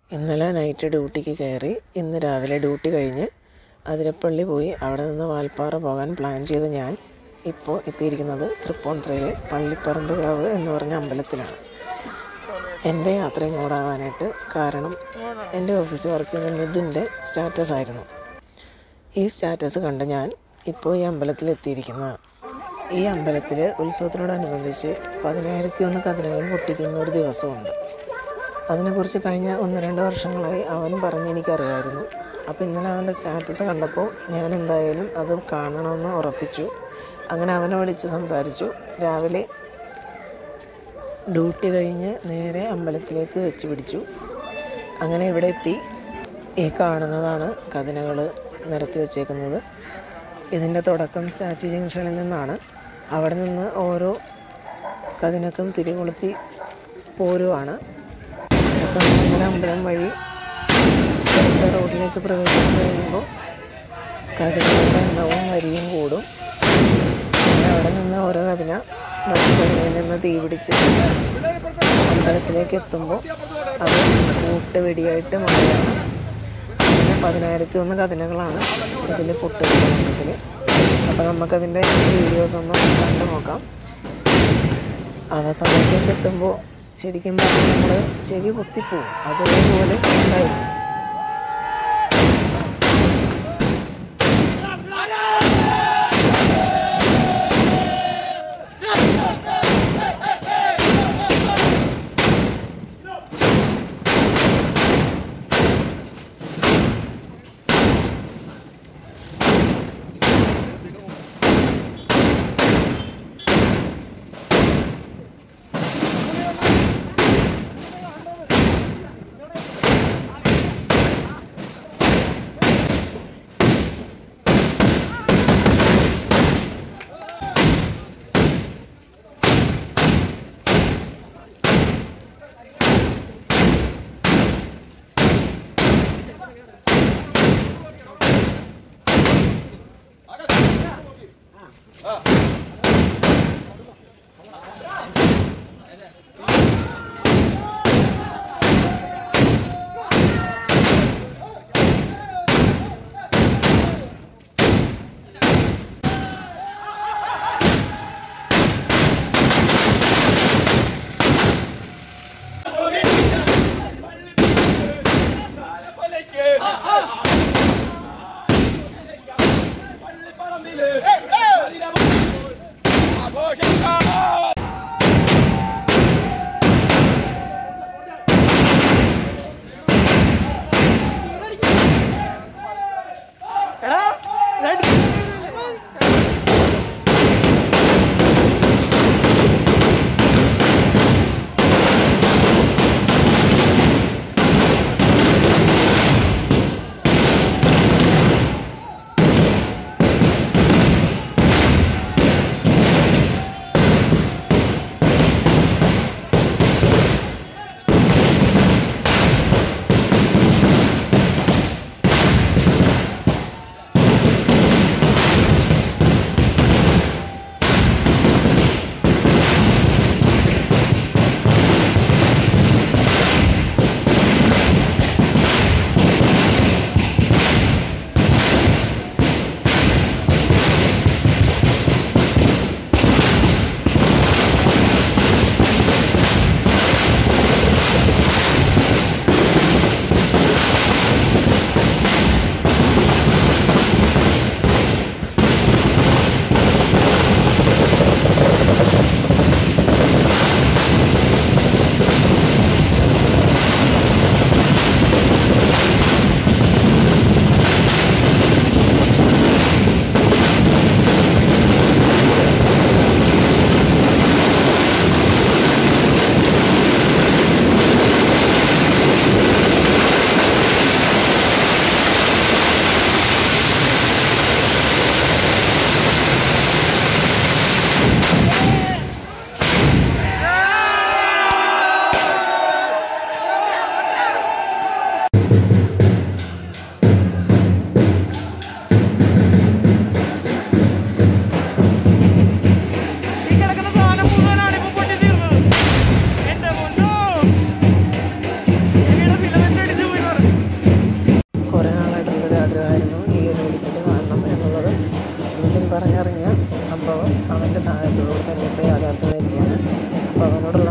ഇന്നലെ നൈറ്റ് ഡ്യൂട്ടിക്ക് കയറി. ഇന്ന് രാവിലെ ഡ്യൂട്ടി കഴിഞ്ഞ് അതിരപ്പള്ളി പോയി അവിടെ നിന്ന് വാൽപ്പാറ പോകാൻ പ്ലാൻ ചെയ്ത് ഞാൻ ഇപ്പോൾ എത്തിയിരിക്കുന്നത് തൃപ്പൂണിത്തുറയിലെ പള്ളിപ്പറമ്പുകാവ് എന്ന് പറഞ്ഞ അമ്പലത്തിലാണ്. എൻ്റെ യാത്ര ഇങ്ങോട്ടാകാനായിട്ട് കാരണം എൻ്റെ ഓഫീസിൽ വർക്ക് ചെയ്യുന്ന മിഥുൻ്റെ സ്റ്റാറ്റസ് ആയിരുന്നു. ഈ സ്റ്റാറ്റസ് കണ്ട് ഞാൻ ഇപ്പോൾ ഈ അമ്പലത്തിലെത്തിയിരിക്കുന്നതാണ്. ഈ അമ്പലത്തിൽ ഉത്സവത്തിനോടനുബന്ധിച്ച് 10,001 കതിരകൾ പൊട്ടിക്കുന്ന ഒരു ദിവസമുണ്ട്. അതിനെക്കുറിച്ച് കഴിഞ്ഞ 1-2 വർഷങ്ങളായി അവൻ പറഞ്ഞ് എനിക്കറിയാമായിരുന്നു. അപ്പോൾ ഇന്നലെ അവൻ്റെ സ്റ്റാറ്റസ് കണ്ടപ്പോൾ ഞാൻ എന്തായാലും അത് കാണണമെന്ന് ഉറപ്പിച്ചു. അങ്ങനെ അവനെ വിളിച്ച് സംസാരിച്ചു. രാവിലെ ഡ്യൂട്ടി കഴിഞ്ഞ് നേരെ അമ്പലത്തിലേക്ക് വെച്ച് പിടിച്ചു. അങ്ങനെ ഇവിടെ എത്തി. ഈ കാണുന്നതാണ് കതിനകൾ നിരത്തി വെച്ചേക്കുന്നത്. ഇതിൻ്റെ തുടക്കം സ്റ്റാച്യു ജംഗ്ഷനിൽ നിന്നാണ്. അവിടെ നിന്ന് ഓരോ കതിനക്കും തിരികൊളുത്തി പോരുവാണ്. ചക്കമംഗലം അമ്പലം വഴി റോഡിലേക്ക് പ്രവേശിച്ച് കഴിയുമ്പോൾ കതിനകളുടെ എണ്ണവും വരിയും കൂടും. അവിടെ നിന്ന് ഓരോ കതിന കതിനയിൽ നിന്ന് തീ പിടിച്ച് അമ്പലത്തിലേക്ക് എത്തുമ്പോൾ അത് കൂട്ടുവെടിയായിട്ട് മാറുകയാണ്. അങ്ങനെ 10,001 കതിനകളാണ് ഇതിൽ പൊട്ടുന്നത്. അപ്പോൾ നമുക്കതിൻ്റെ വീഡിയോസൊന്നും കണ്ടു നോക്കാം. അവസാനത്തേക്ക് എത്തുമ്പോൾ ശരിക്കും പറഞ്ഞാൽ നമ്മൾ ചെവി പൊത്തിപ്പോവും. അതേപോലെ ഉണ്ടായിരുന്നു. ആഗ്രഹമായിരുന്നു ഈ ഒരു വെടിക്കെട്ട് കാണണം എന്നുള്ളത്. മിഥുൻ പറഞ്ഞറിഞ്ഞ സംഭവം അവൻ്റെ സഹായത്തോടുകൂടി തന്നെ ഇപ്പോൾ യാഥാർത്ഥ്യമായിരിക്കുകയാണ്. അപ്പോൾ അവനോടുള്ള